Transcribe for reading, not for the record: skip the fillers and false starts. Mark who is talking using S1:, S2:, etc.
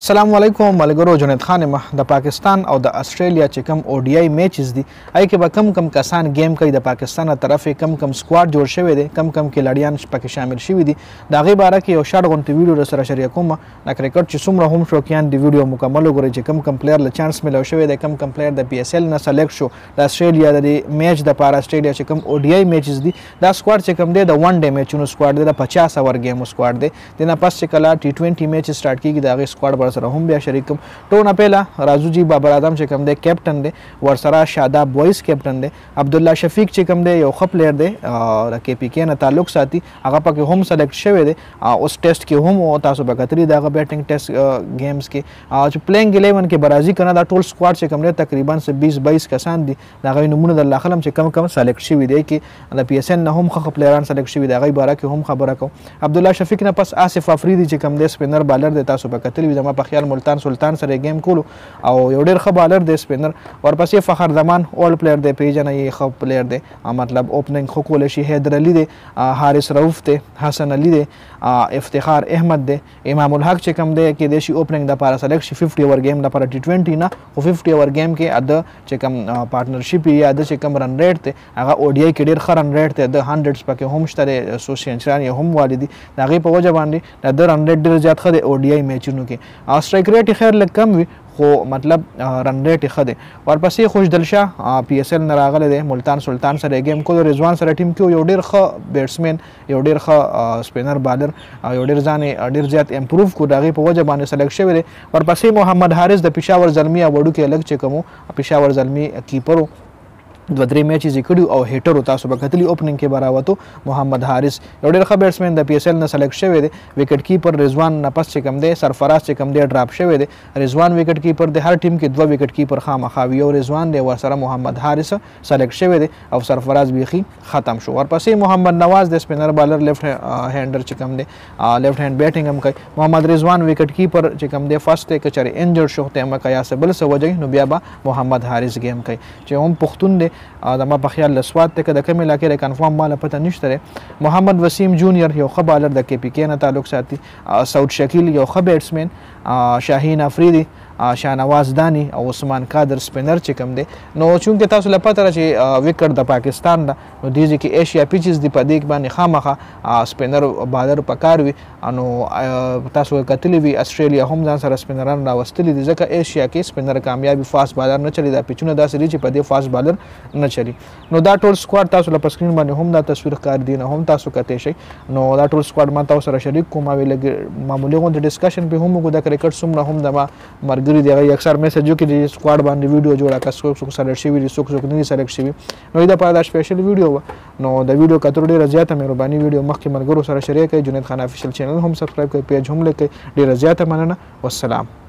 S1: अस्सलाम वालेकुम मलगरो जुनैद खान म د पाकिस्तान او د अस्ट्रेलिया چې کم ODI میچز دي ای کې به کم کسان گیم کوي د پاکستان طرف کم سکواډ جوړ شوی دی کم کھلاڑیان پکې شامل شوی دي دا غي باره کې یو شارټ غونټ ویډیو سره شریک کوم د کرکټ چې څومره هم شوکیان دی ویډیو مکمل وګورئ چې کم پلیئر له چانس ملو شوی دی کم پلیئر د PSL نه سلیکټ شو د استرالیا د میچ د پار استرالیا چې کم ODI میچز دي دا سکواډ چې کم دی د ون ډے میچونو سکواډ دی د 50 اور گیم سکواډ دی د نه پس چې کلا T20 میچ سٹارټ کیږي دا غي سکواډ سره هم بیا شریک کوم ټونه پهلا رازو جی بابر اعظم چې کوم دی کیپټن دی ورسره شاداب وایس کیپټن دی عبد الله شفیق چې کوم دی یو ښه پلیئر دی او KPK نه تعلق ساتي هغه پکې هم سلیکټ شوی دی اوس ټیسټ کې هم تاسو به کتري دا بیټینګ ټیسټ گیمز کې چې پلینګ 11 کې برازي کنه دا ټول سکواډ چې کوم دی تقریبا 20-22 کسان دي دا غي نمونه د الله خلم چې کم سلیکټ شوی دی کې د PSL نه هم ښه پلیئران سلیکټ شوی دی غي باره کې هم خبره کوم عبد الله شفیق نه پس آصف افریدي چې کوم دی سپینر بالر دی تاسو به کتري زما په خیال ملتان سلطان سره گیم کولو او یو ډیر ښه بالر دی سپینر ورپسې فخر زمان اول پلیئر دی پیژنه یې ښه پلیئر دی مطلب اوپننګ خو کول شي حیدر علي دی حارث رؤوف دی حسن علي دی افتخار احمد دی امام الحق چې کوم دی کې د شي اوپننګ د پاره سلیکټ شي 50 اور گیم د پاره T20 نه او 50 اور گیم کې اده چې کوم پارټنرشپ یا اده چې کوم رن ریټ ته هغه ODI کې ډیر ښه رن ریټ ته د 100s پکې هم شته سو سنچران یې هم والدي دا غي په وجه باندې د رن ریټ ډیر زیات ښه دی ODI میچونو کې سټرایک ریټ خیر لږ کم وي خو مطلب رن ریټ ښه دی ورپسې خوشدل شاه PSL نه راغلی دی ملتان سلطان سره گیم کول رضوان سره ټیم کې یو ډیر ښه بیټسمن یو ډیر ښه سپینر بالر یو ډیر ځان ډیر زیات امپروو کو دغه په وجه باندې سلیکټ شوی دی ورپسې محمد حارث د پېښور زلمی وړو کې لګ چې کوم پېښور زلمی کیپرو دو درې میچز کړي او هیټر تاسو به کتلی اوپننګ کې براوته محمد حارث یو ډېر ښه بیټسمن د PSL نه سلیکټ شوی دی وکټ کیپر رضوان نفس چې کم دی سرفراز چې کم دی ډراپ شوی دی رضوان وکټ کیپر د هر ټیم کې 2 وکټ کیپر خامخاوي او رضوان دی ورسره محمد حارث سلیکټ شوی دی او سرفراز بیخي ختم شو ورپسې محمد نواز د سپینر بالر لیفت هینډر چې کم دی لیفت هینډ بیټینګ هم کوي محمد رضوان وکټ کیپر چې کم دی فرست کې چره انجر شو ته مکه یا سبل سوجي نو بیا به محمد حارث گیم کوي چې هم پښتون دی د ما په خیال لسواد ته د کوم علاقې ر کنفرم مال پته نشته محمد وسیم جونیئر یو ښه بالر د KPK نه تعلق ساتي سعود شکیل یو ښه بیټسمن شاهین افریدي شاهنواز دانی او عثمان قادر سپینر چې کوم دی نو چونکه تاسو لپاره چې وکټ د پاکستان دا نو دیږي کې ایشیا پیچز دی په دې باندې خامخه سپینر بالر پکار وي نو تاسو کتلی وی استرالیا هم ځان سره سپینران راوستلی دي ځکه ایشیا کې سپینر کامیابی فاست بالر نه چلی دا پیچونه دا سری چې په دې فاست بالر نه چلی نو دا ټول سکواډ تاسو په سکرین باندې هم دا تصویر کار دی نه هم تاسو کته شي نو دا ټول سکواډ ما تاسو سره شریک کوم ویل معمولی غونډه ډسکشن به هم کو د کرکټ سمره هم د ما ګری دی اکثر میسجو کې د سکواډ باندې ویډیو جوړه کا څوک سره شي ویډیو څوک نه سلیکټ شي نو دا په دا سپیشل ویډیو نو د ویډیو کتر ډیره زیاته مهرباني ویډیو مخکې ملګرو سره شریک کړئ جنید خان افیشل چینل هم سبسکرایب کړئ پیج هم لیکئ ډیره زیاته مننه والسلام